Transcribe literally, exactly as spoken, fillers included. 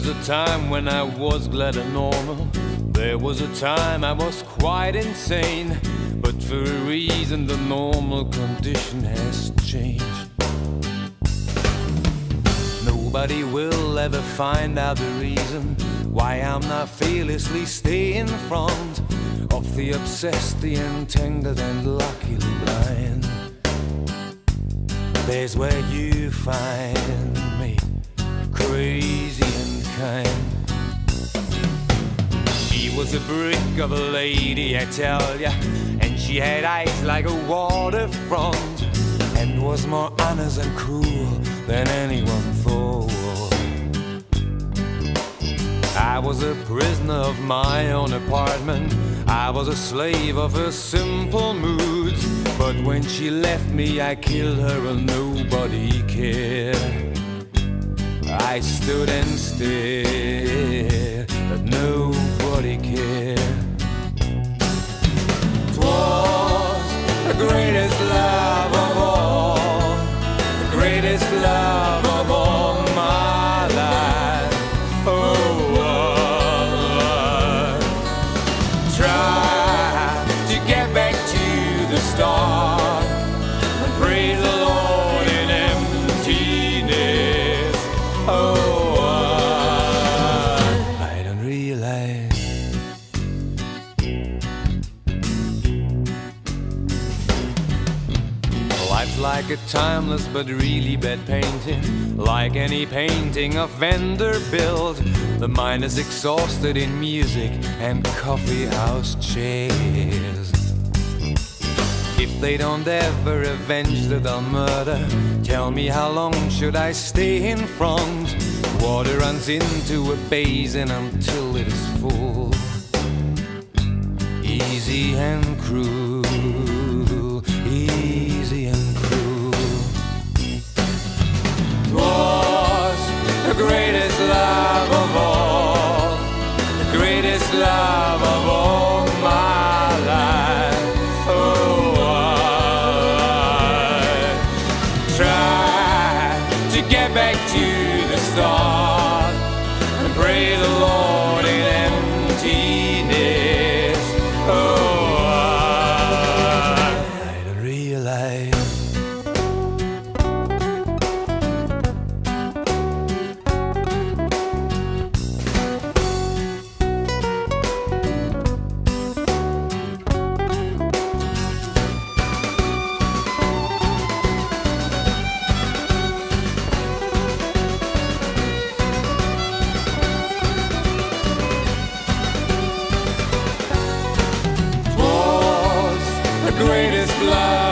was a time when I was glad and normal. There was a time I was quite insane. But for a reason the normal condition has changed. Nobody will ever find out the reason why I'm not fearlessly staying in front of the obsessed, the entangled and luckily blind. There's where you find me, crazy and kind. She was a brick of a lady, I tell ya, and she had eyes like a waterfront, and was more honest and cruel than anyone thought. I was a prisoner of my own apartment. I was a slave of her simple moods. But when she left me, I killed her and nobody cared. I stood and stared, but nobody cared. 'Twas the greatest love of all, the greatest love of all my life. Oh, start and praise the Lord in emptiness. Oh, I don't realize life's like a timeless but really bad painting. Like any painting of Vanderbilt, the mind is exhausted in music and coffee house chairs. If they don't ever avenge the dull murder, tell me how long should I stay in front? Water runs into a basin until it is full. Easy and cruel, easy and cruel. 'Twas the greatest love of all, the greatest love of all my life. Oh, get back to the start and pray the Lord in emptiness. Oh, I don't realize the greatest love